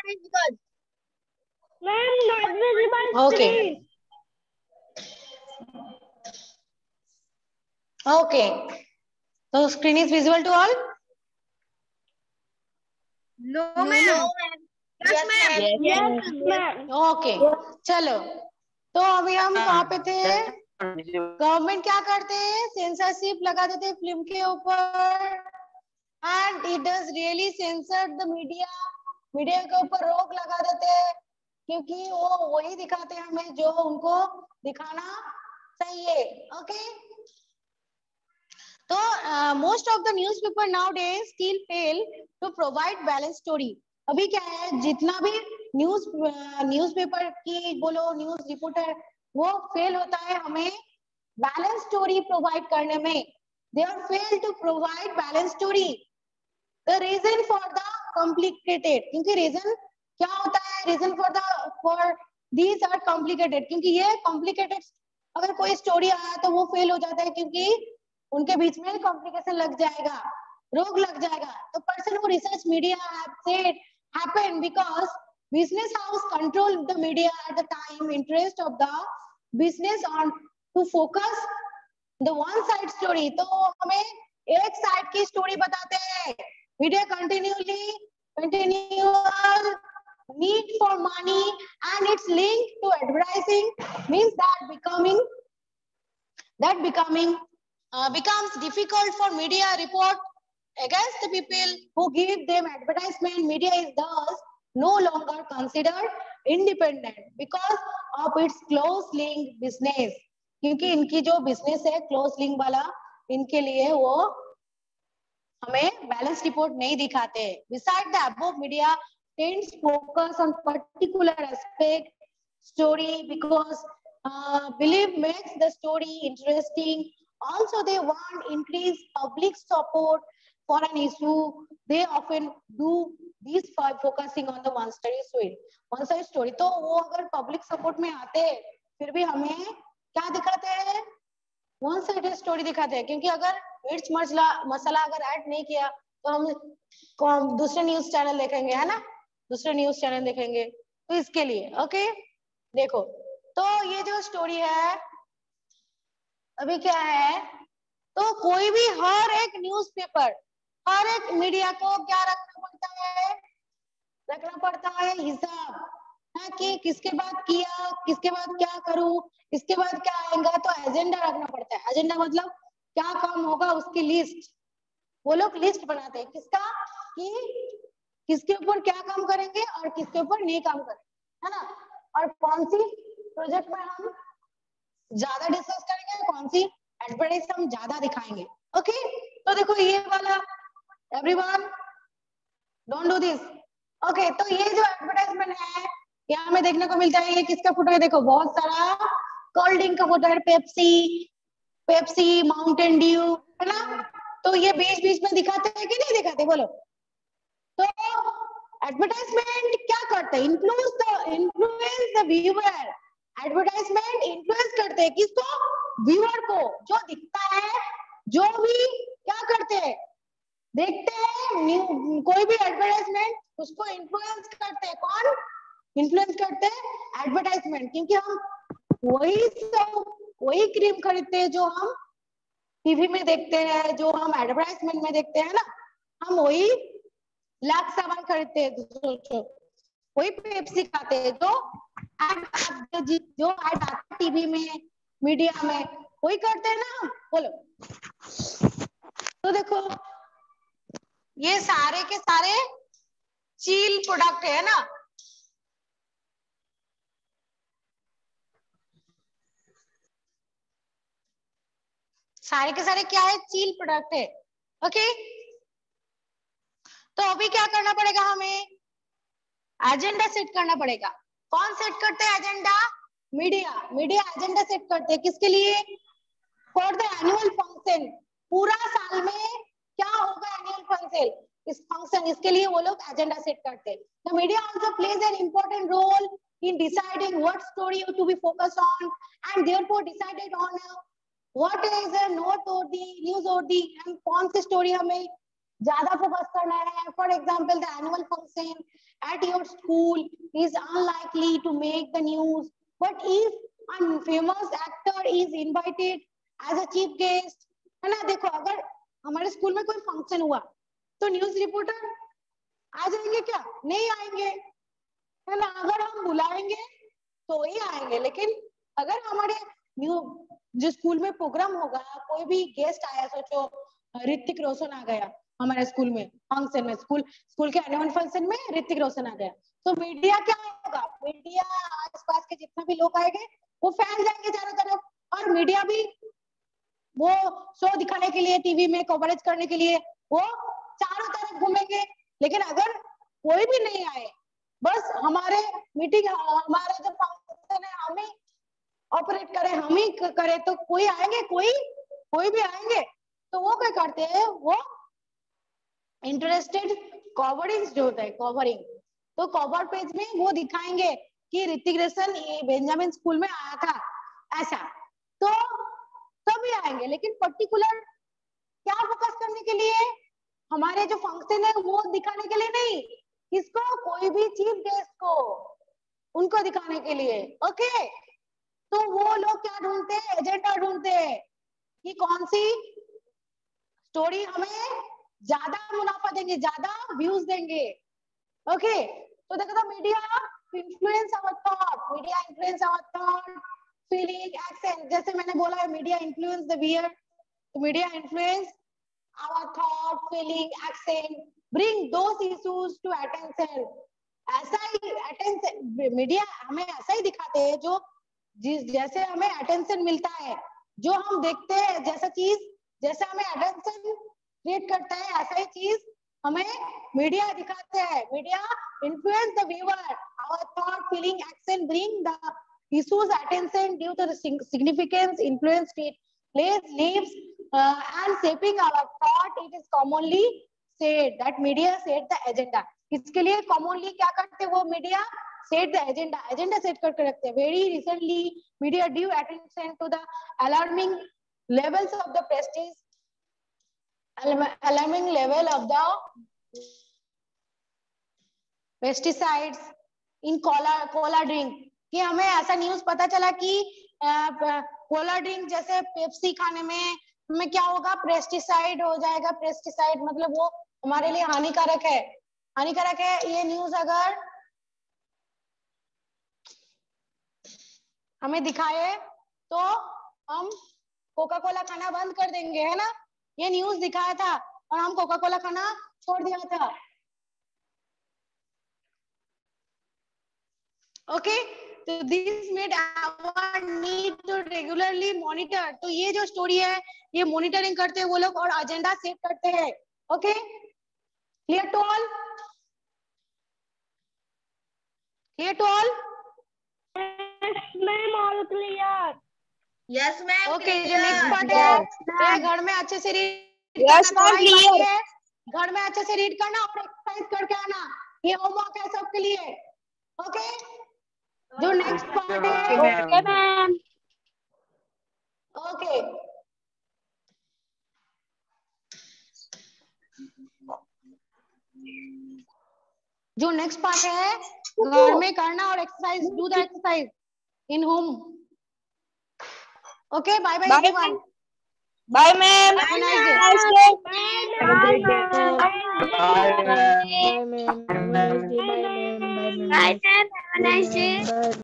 Ma'am, not visible Okay. screen. Okay. So screen is visible to all? No, ma'am. Yes, ma'am. Yes, ma'am. Okay चलो, तो अभी हम कहाँ पे थे? गवर्नमेंट क्या करते हैं? सेंसरशिप लगा देते हैं फिल्म के ऊपर, and it does really censor the media. Media के ऊपर रोक लगा देते हैं, क्योंकि वो वही दिखाते हैं हमें जो उनको दिखाना चाहिए. ओके. तो most of the newspaper nowadays still fail to provide balance story. अभी क्या है, जितना भी न्यूज़पेपर की बोलो, न्यूज रिपोर्टर, वो फेल होता है हमें बैलेंस स्टोरी प्रोवाइड करने में. They are fail to provide balance story. The reason for the complicated, क्योंकि रीजन क्या होता है? Reason for these are complicated, क्योंकि ये कॉम्प्लिकेटेड अगर कोई स्टोरी आया तो वो फेल हो जाता है, क्योंकि उनके बीच में कॉम्प्लिकेशन लग जाएगा, रोग लग जाएगा. तो person who research media have said happened because business house control the media at the time interest of the business on to focus the one side story. तो हमें एक साइड की स्टोरी बताते हैं. Media continual need for money and its link to advertising means that becomes difficult for media report against the people who give them advertisement. Media is thus no longer considered independent because of its close link business. क्योंकि इनकी जो business है close link वाला, इनके लिए वो हमें balance report नहीं दिखाते. Beside the above, media tends focus on particular aspect story because belief makes the story interesting. Also, they want increased public support for an issue. They often do this by focusing on the one side story. तो वो अगर public support में आते हैं, फिर भी हमें क्या दिखाते हैं? वन साइडेड स्टोरी दिखाते हैं. क्योंकि अगर मिर्च मसाला अगर ऐड नहीं किया तो हम दूसरे न्यूज चैनल देखेंगे, है ना? दूसरे न्यूज चैनल देखेंगे. तो इसके लिए ओके. देखो, तो ये जो स्टोरी है अभी क्या है, तो कोई भी हर एक न्यूज़पेपर, हर एक मीडिया को क्या रखना पड़ता है हिसाब, है कि किसके बाद किया, किसके बाद क्या करूं, इसके बाद क्या आएगा. तो एजेंडा रखना पड़ता है. एजेंडा मतलब क्या काम होगा उसकी लिस्ट. वो लोग लिस्ट बनाते हैं किसका, कि किसके ऊपर क्या काम करेंगे और किसके ऊपर नहीं काम करेंगे, है ना? और कौन सी प्रोजेक्ट में हम ज्यादा डिस्कस करेंगे, कौन सी एडवर्टाइज हम ज्यादा दिखाएंगे. ओके. तो देखो ये वाला, everyone don't do this. Okay. तो ये जो एडवर्टाइजमेंट है, यहाँ हमें देखने को मिलता है, ये किसका फोटो है? देखो, बहुत सारा कोल्ड ड्रिंक का फोटो है, पेप्सी, माउंटेन ड्यू, है ना? तो ये बीच बीच में दिखाते हैं कि नहीं दिखाते, बोलो? तो एडवर्टाइजमेंट क्या करते हैं? Influence the viewer. Advertisement influence करते हैं किसको? व्यूअर को. जो दिखता है, जो भी क्या करते हैं, देखते हैं कोई भी एडवर्टाइजमेंट, उसको इन्फ्लुएंस करते हैं. कौन इन्फ्लुएंस करते हैं? एडवर्टाइजमेंट. क्योंकि हम वही क्रीम खरीदते हैं जो हम टीवी में देखते हैं, जो हम एडवर्टाइजमेंट में देखते हैं ना. हम वही लाख सामान खरीदते हैं, सोचो वही पेप्सी खाते हैं, जो ऐड आता टीवी में, मीडिया में, वही करते हैं ना. बोलो. तो देखो, ये सारे के सारे चील प्रोडक्ट है ना. सारे के सारे क्या है? चील प्रोडक्ट है. ओके. तो अभी क्या करना पड़ेगा हमें? एजेंडा सेट करना पड़ेगा. कौन सेट करते हैं एजेंडा? मीडिया एजेंडा सेट करते हैं. किसके लिए? For the annual function. पूरा साल में क्या होगा एनुअल फंक्शन, इसके लिए वो लोग एजेंडा सेट करते हैं. The media also plays an important role in deciding what story to be focused on, and therefore decided on what is a noteworthy, newsworthy, and कौन सी स्टोरी हमें ज्यादा फोकस करना है. For example, the annual function at your school is unlikely to make the news, but if a famous actor is invited as a chief guest, है ना. देखो, अगर हमारे स्कूल में कोई फंक्शन हुआ तो न्यूज रिपोर्टर आ जाएंगे क्या? नहीं आएंगे, है ना. अगर हम बुलाएंगे तो ही आएंगे. लेकिन अगर हमारे जो स्कूल में प्रोग्राम होगा, कोई भी गेस्ट आया, सोचो ऋतिक रोशन आ गया हमारे स्कूल में फंक्शन में, स्कूल के एनुअल फंक्शन में ऋतिक रोशन आ गया, तो मीडिया क्या होगा? मीडिया आसपास के जितना भी लोग आएंगे वो फैल जाएंगे चारों तरफ. और मीडिया भी वो शो दिखाने के लिए, टीवी में कवरेज करने के लिए वो चारों तरफ घूमेंगे. लेकिन अगर कोई भी नहीं आए, बस हमारे मीटिंग, हमारा जो फंक्शन है हम ही ऑपरेट करें, हम ही करें, तो कोई आएंगे? कोई भी आएंगे? तो वो क्या करते हैं, वो इंटरेस्टेड कवरिंग जो होता है, कवरिंग, तो कवर पेज में वो दिखाएंगे कि ऋतिक रोशन बेंजामिन स्कूल में आया था, ऐसा. तो सभी आएंगे. लेकिन पर्टिकुलर क्या फोकस करने के लिए? हमारे जो फंक्शन है वो दिखाने के लिए नहीं, किसको? कोई भी चीफ गेस्ट को, उनको दिखाने के लिए. ओके. तो वो लोग क्या ढूंढते हैं? एजेंडा ढूंढते हैं कि कौन सी स्टोरी हमें ज्यादा मुनाफा देंगे, ज्यादा व्यूज देंगे. ओके. तो देखो, media influence our thought, media influence our thought, feeling, action. जैसे मैंने बोला है, मीडिया इन्फ्लुएंस द व्यूअर, तो media influence our thought, feeling, action, bring those issues to attention. ऐसा ही अटेंशन, मीडिया हमें ऐसा ही दिखाते हैं जो जैसे हमें अटेंशन मिलता है, जो हम देखते हैं, जैसा चीज जैसा हमें अटेंशन क्रिएट करता है, ऐसा ही चीज हमें मीडिया दिखाते हैं. Media influence the viewer, our thought, feeling, action, bring the issues attention due to the significance, influence it plays, leaves and shaping our thought. It is commonly said that media set the agenda. इसके लिए commonly क्या करते हैं वो? Media set the agenda, agenda set करके रखते हैं. Very recently media due attention to the alarming levels of the prestige, alarming level of the pesticides in cola drink. कि हमें ऐसा न्यूज पता चला कि कोला ड्रिंक जैसे पेप्सी खाने में हमें क्या होगा? पेस्टिसाइड हो जाएगा. पेस्टिसाइड मतलब वो हमारे लिए हानिकारक है, हानिकारक है. ये न्यूज अगर हमें दिखाए तो हम कोका कोला खाना बंद कर देंगे, है ना. ये न्यूज दिखाया था और हम कोका कोला खाना छोड़ दिया था. ओके. तो this made our need to regularly monitor. तो ये जो स्टोरी है ये मॉनिटरिंग करते हैं वो लोग और एजेंडा सेट करते हैं. Okay. Clear to all? Clear to all? Ma'am, all clear. Yes ma'am. Okay. जो नेक्स्ट पार्ट है, घर में अच्छे से रीड यस मैम, क्लियर. घर में अच्छे से रीड करना और एक्सरसाइज करके आना. ये होमवर्क है सबके लिए. ओके. जो नेक्स्ट पार्ट है, ओके मैम. ओके. जो नेक्स्ट पार्ट है, घर में करना और exercise, do the exercise in home. Okay. Bye bye everyone. Bye ma'am. Have a nice day. Bye ma'am. Have a nice day.